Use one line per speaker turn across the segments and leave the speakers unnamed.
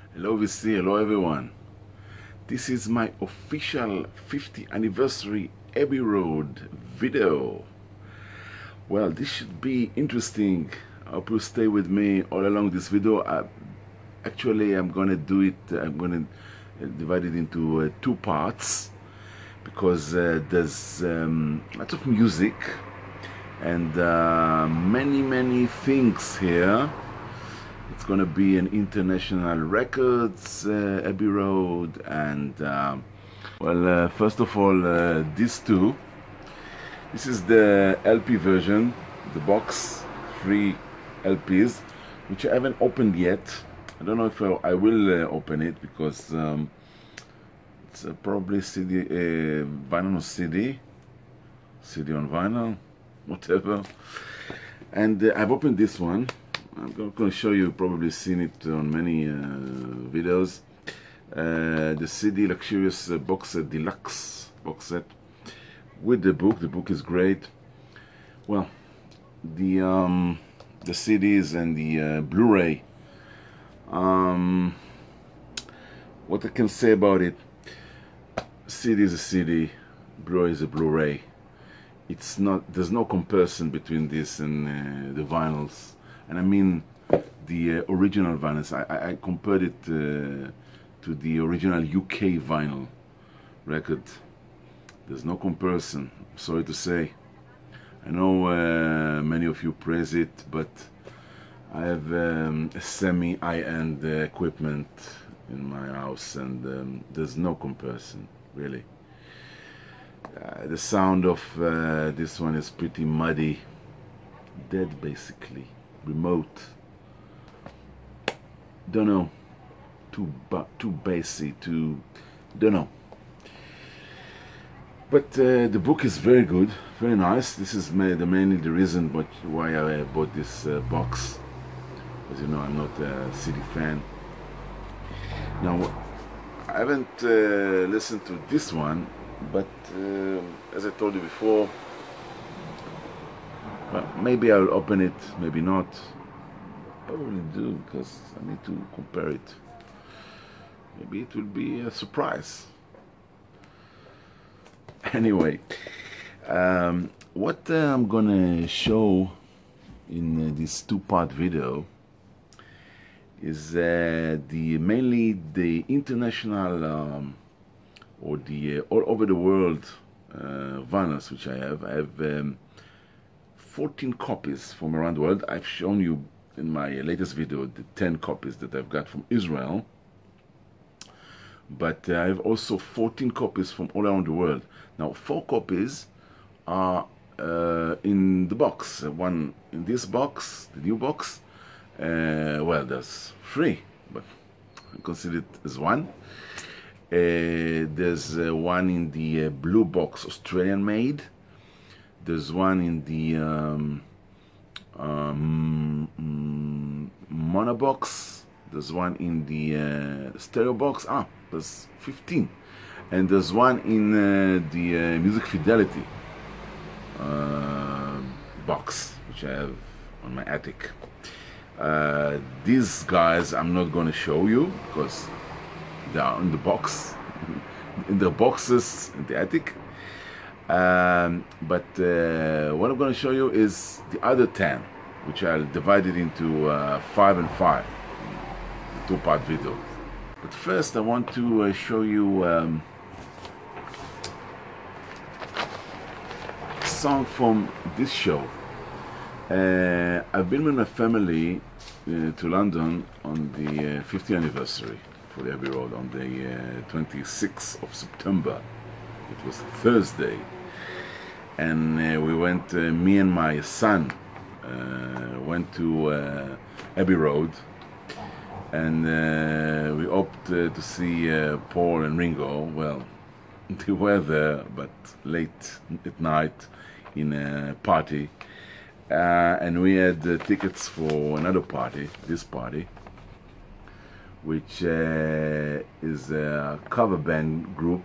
Hello VC, hello everyone. This is my official 50th anniversary Abbey Road video. Well, this should be interesting. I hope you'll stay with me all along this video. Actually, I'm gonna do it, I'm gonna divide it into two parts because there's lots of music and many things here. It's gonna be an international records Abbey Road, and well, first of all, these two. This is the LP version, the box, 3 LPs, which I haven't opened yet. I don't know if I will open it because it's probably CD, vinyl on CD, CD on vinyl, whatever. And I've opened this one. I'm going to show you, probably seen it on many videos. The CD Luxurious Box Set, Deluxe Box Set with the book. The book is great. Well, the CDs and the Blu-ray. What I can say about it: CD is a CD, Blu-ray is a Blu-ray. It's not. There's no comparison between this and the vinyls. And I mean the original vinyls. I compared it to the original UK vinyl record. There's no comparison, sorry to say. I know many of you praise it, but I have a semi-high-end equipment in my house, and there's no comparison, really. The sound of this one is pretty muddy, dead basically. Remote, don't know, too bassy, too, don't know. But the book is very good, very nice. This is mainly the reason why I bought this box. As you know, I'm not a CD fan. Now, I haven't listened to this one, but as I told you before, well, maybe I'll open it, maybe not. Probably do, because I need to compare it. Maybe it will be a surprise. Anyway, what I'm gonna show in this two-part video is mainly the international or the all over the world vinyls which I have. I have 14 copies from around the world. I've shown you in my latest video the 10 copies that I've got from Israel, but I have also 14 copies from all around the world. Now, 4 copies are in the box. One in this box, the new box. Well, there's 3, but I consider it as 1. There's one in the blue box, Australian made. There's one in the mono box. There's one in the stereo box. There's 15. And there's one in the Music Fidelity box, which I have on my attic. These guys I'm not going to show you because they are in the box, in the boxes in the attic. But what I'm going to show you is the other 10, which I'll divide it into 5 and 5, two-part video. But first I want to show you a song from this show. I've been with my family to London on the 50th anniversary for the Abbey Road on the 26th of September. It was Thursday. And we went, me and my son went to Abbey Road, and we hoped to see Paul and Ringo. Well, they were there, but late at night in a party, and we had tickets for another party, this party, which is a cover band group.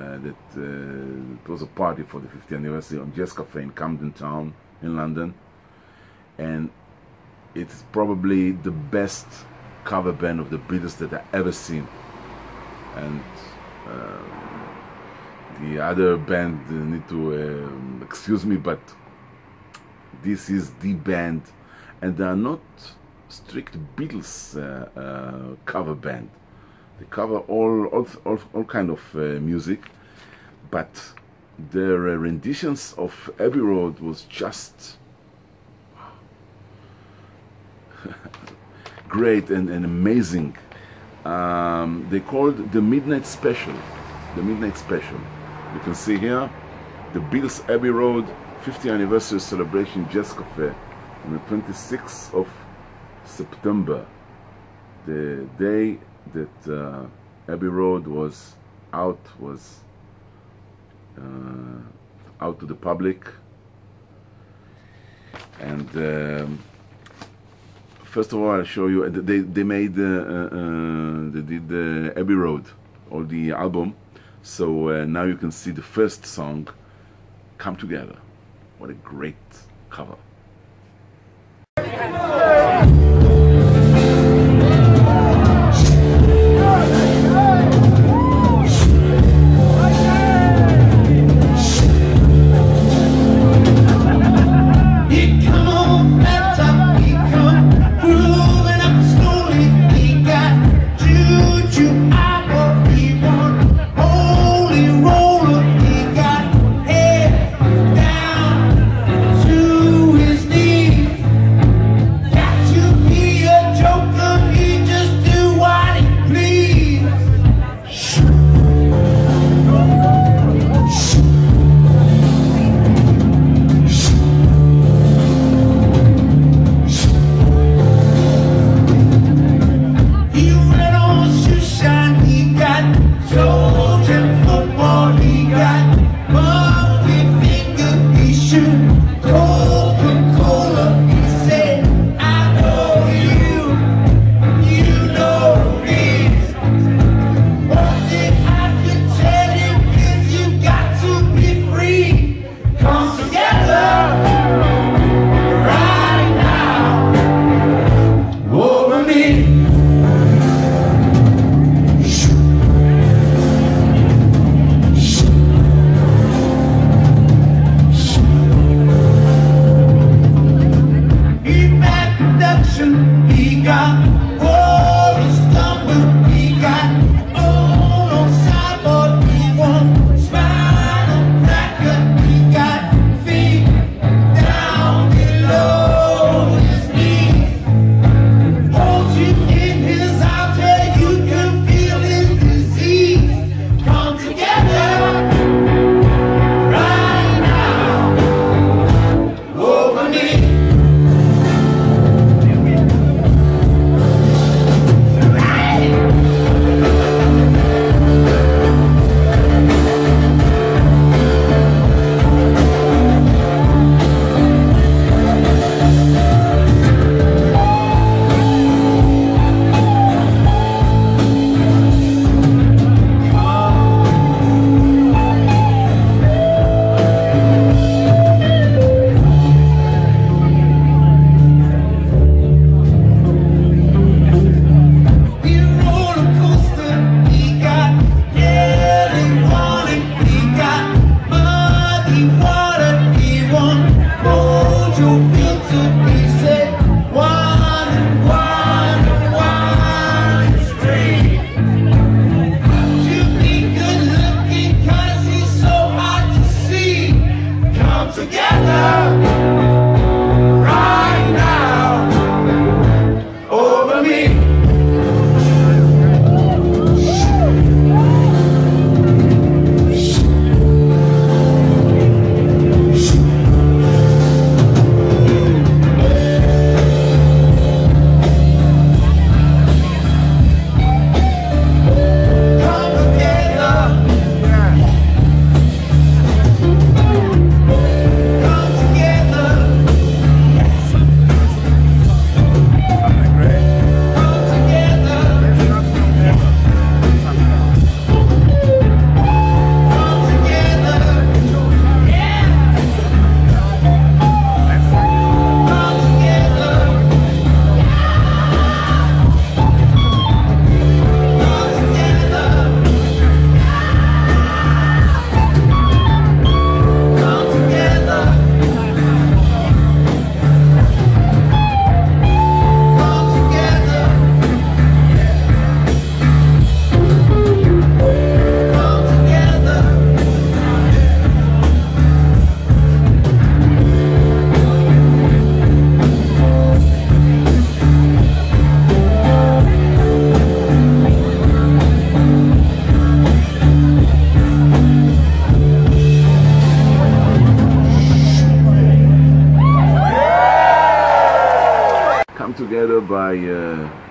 It was a party for the 50th anniversary on Jazz Cafe in Camden Town in London, and it's probably the best cover band of the Beatles that I ever seen. And the other band need to excuse me, but this is the band, and they are not strict Beatles cover band. They cover all kind of music, but their renditions of Abbey Road was just great and amazing. They called the Midnight Special. The Midnight Special. You can see here the Beatles Abbey Road 50th anniversary celebration jazz cafe on the 26th of September, the day that Abbey Road was out to the public. And first of all, I'll show you. They did Abbey Road, all the album. So now you can see the first song, Come Together. What a great cover.
To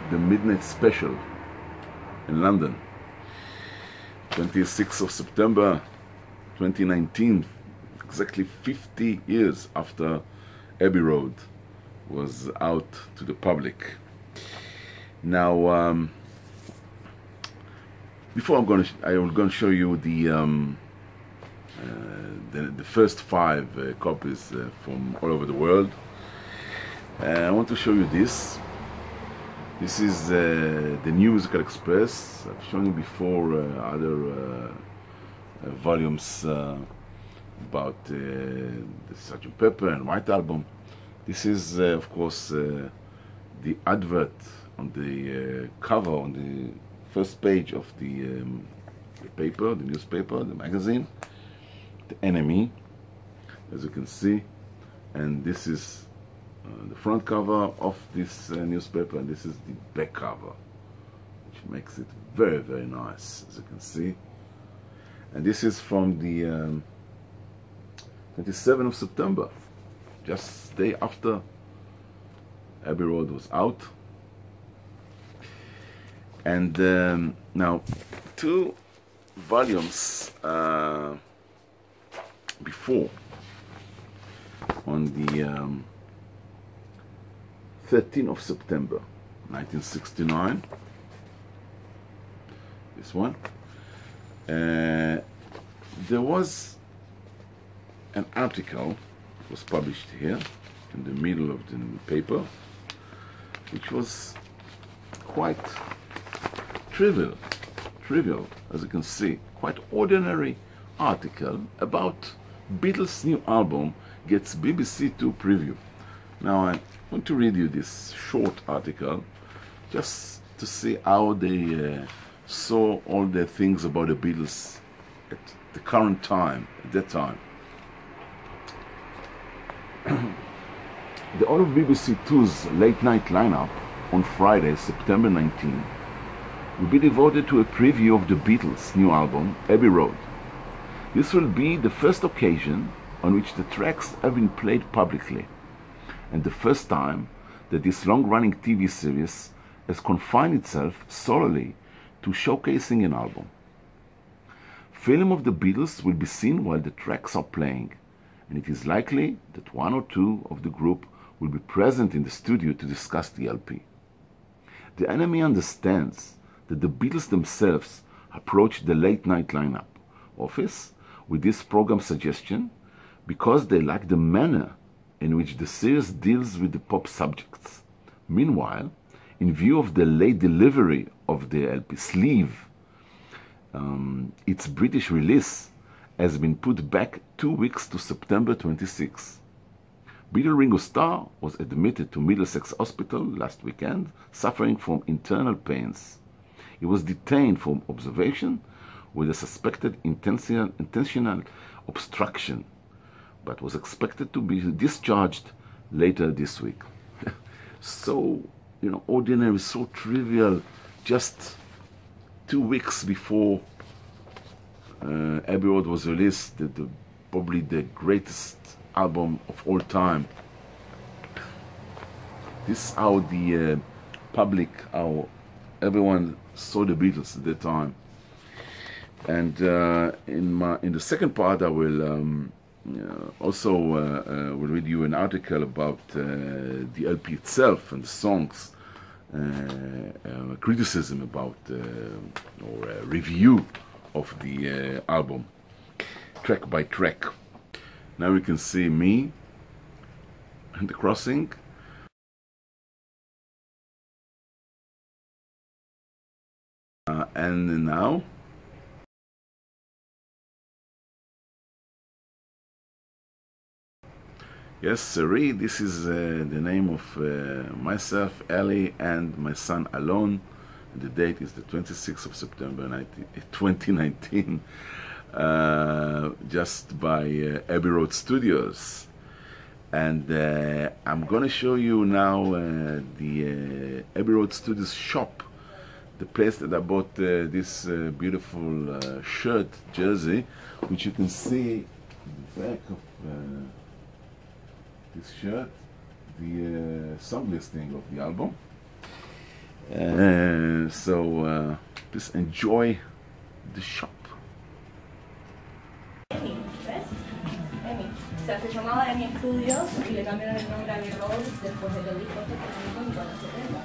the midnight special in London, 26th of September 2019, exactly 50 years after Abbey Road was out to the public. Now, before I'm going to show you the first 5 copies from all over the world. I want to show you this. This is the New Musical Express. I've shown you before other volumes about the Sgt. Pepper and White Album. This is, of course, the advert on the cover, on the first page of the paper, the newspaper, the magazine, the enemy, as you can see. And this is the front cover of this newspaper, and this is the back cover, which makes it very, very nice, as you can see. And this is from the 27th of September, just the day after Abbey Road was out. And now 2 volumes before, on the 13th of September 1969, this one, there was an article that was published here in the middle of the paper, which was quite trivial, as you can see, quite ordinary article about Beatles' new album gets BBC 2 preview. Now I want to read you this short article just to see how they saw all the things about the Beatles at the current time, at that time. The all of BBC 2's late night lineup on Friday, September 19, will be devoted to a preview of the Beatles' new album, Abbey Road. This will be the first occasion on which the tracks have been played publicly, and the first time that this long-running TV series has confined itself solely to showcasing an album. Film of the Beatles will be seen while the tracks are playing, and it is likely that 1 or 2 of the group will be present in the studio to discuss the LP. The enemy understands that the Beatles themselves approached the late-night lineup office with this program suggestion because they like the manner in which the series deals with the pop subjects. Meanwhile, in view of the late delivery of the LP sleeve, its British release has been put back 2 weeks to September 26. Beatle Ringo Starr was admitted to Middlesex Hospital last weekend, suffering from internal pains. He was detained for observation with a suspected intentional obstruction, but was expected to be discharged later this week. So, you know, ordinary, so trivial, just 2 weeks before Abbey Road was released, probably the greatest album of all time. This is how the public, how everyone saw the Beatles at that time. And in the second part, I will also will read you an article about the LP itself and the songs, criticism about or a review of the album, track by track. Now you can see me and the crossing. And now yes, sirree, this is the name of myself, Ellie, and my son Alon. The date is the 26th of September 2019, just by Abbey Road Studios. And I'm going to show you now the Abbey Road Studios shop, the place that I bought this beautiful shirt, jersey, which you can see the back of this shirt, the song listing of the album. So please enjoy the shop.
Se llamaba Abbey Studios y le cambiaron el nombre a Abbey Road después de los discos que tenían con los 70.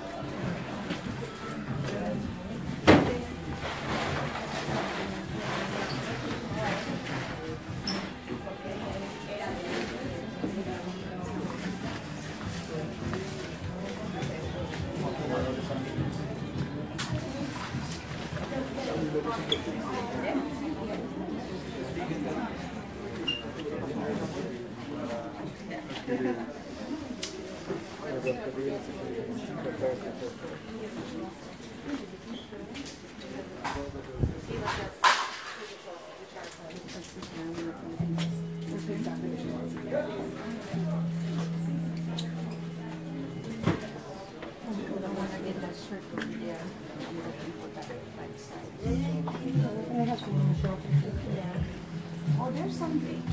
Oh, there's something.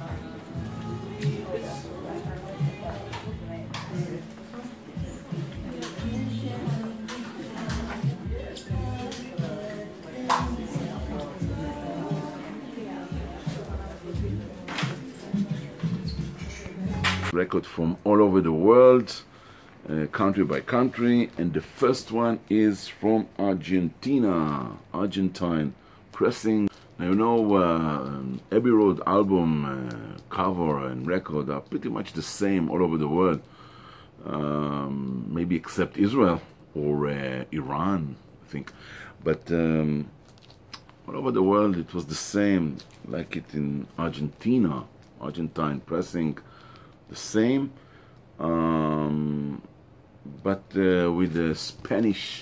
Record from all over the world, country by country, and the first one is from Argentina, Argentine pressing. Now, you know, Abbey Road album cover and record are pretty much the same all over the world, maybe except Israel or Iran, I think, but all over the world it was the same, like it in Argentina, Argentine pressing, the same, but with the Spanish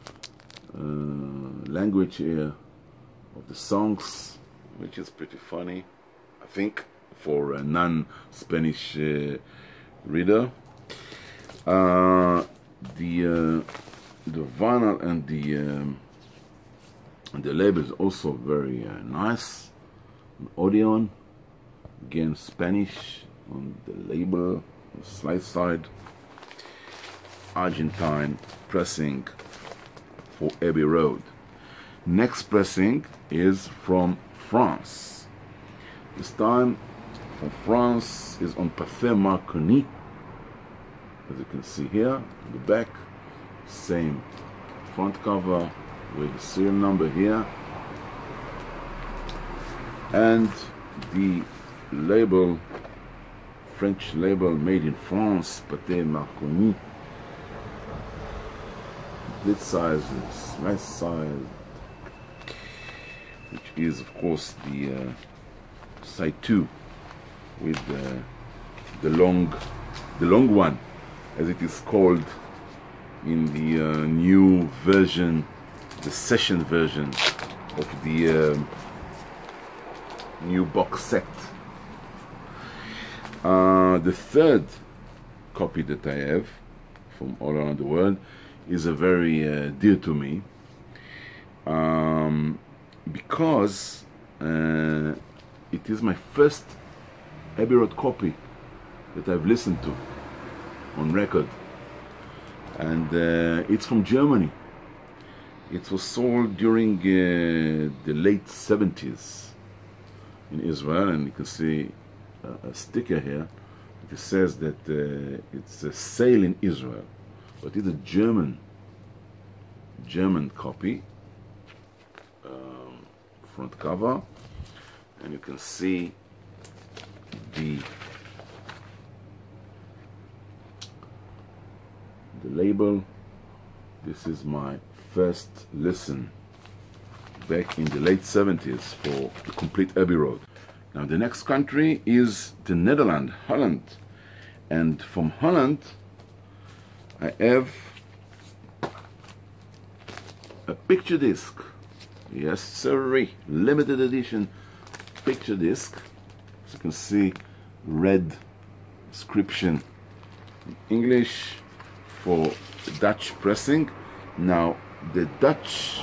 language here of the songs, which is pretty funny, I think, for a non-Spanish reader. The vinyl and the label is also very nice. Odeon, again Spanish on the label, the slide side. Argentine pressing for Abbey Road. Next pressing is from France. This time from France is on Pathé Marconi. As you can see here, in the back, same front cover with the serial number here, and the label, French label, made in France, Pathé Marconi. Lid size is nice size, which is of course the side 2 with the long one, as it is called in the new version, the session version of the new box set. The third copy that I have from all around the world is a very dear to me, because it is my first Abbey Road copy that I've listened to on record, and it's from Germany. It was sold during the late 70s in Israel, and you can see a sticker here. It says that it's a sale in Israel, but it's a German copy. Front cover, and you can see the label. This is my first listen back in the late 70s for the complete Abbey Road. Now the next country is the Netherlands, Holland, and from Holland I have a picture disc. Yes sirree, limited edition picture disc. As you can see, red inscription in English for Dutch pressing. Now the Dutch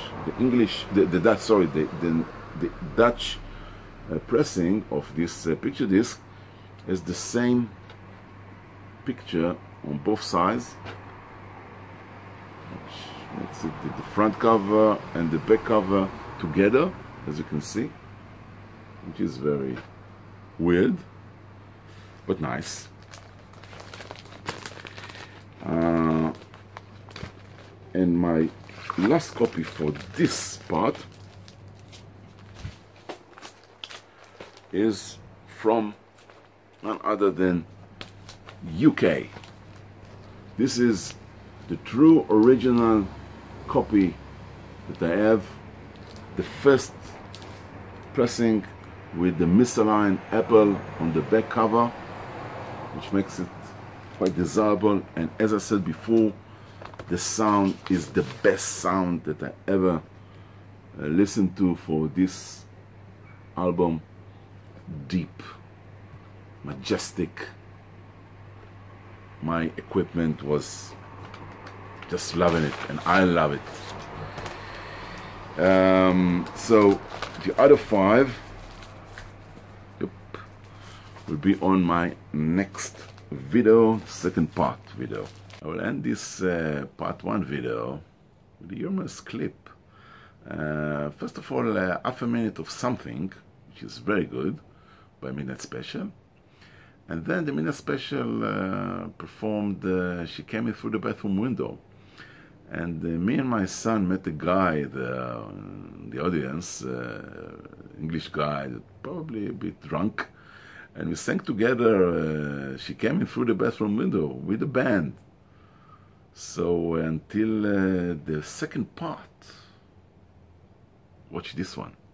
pressing of this picture disc is the same picture on both sides, which Makes it the front cover and the back cover together, as you can see, which is very weird but nice. And my last copy for this part is from none other than UK. This is the true original copy that I have, the first pressing with the misaligned apple on the back cover, which makes it quite desirable. And as I said before, the sound is the best sound that I ever listened to for this album. Deep, majestic. My equipment was just loving it, and I love it. So the other 5 will be on my next video, second part video. I will end this part 1 video with a humorous clip. First of all, half a minute of something, which is very good, by Midnight Special. And then the Midnight Special performed She Came In Through the Bathroom Window. And me and my son met a guy in the audience, English guy, probably a bit drunk. And we sang together She Came In Through the Bathroom Window with the band. So until the second part, watch this one.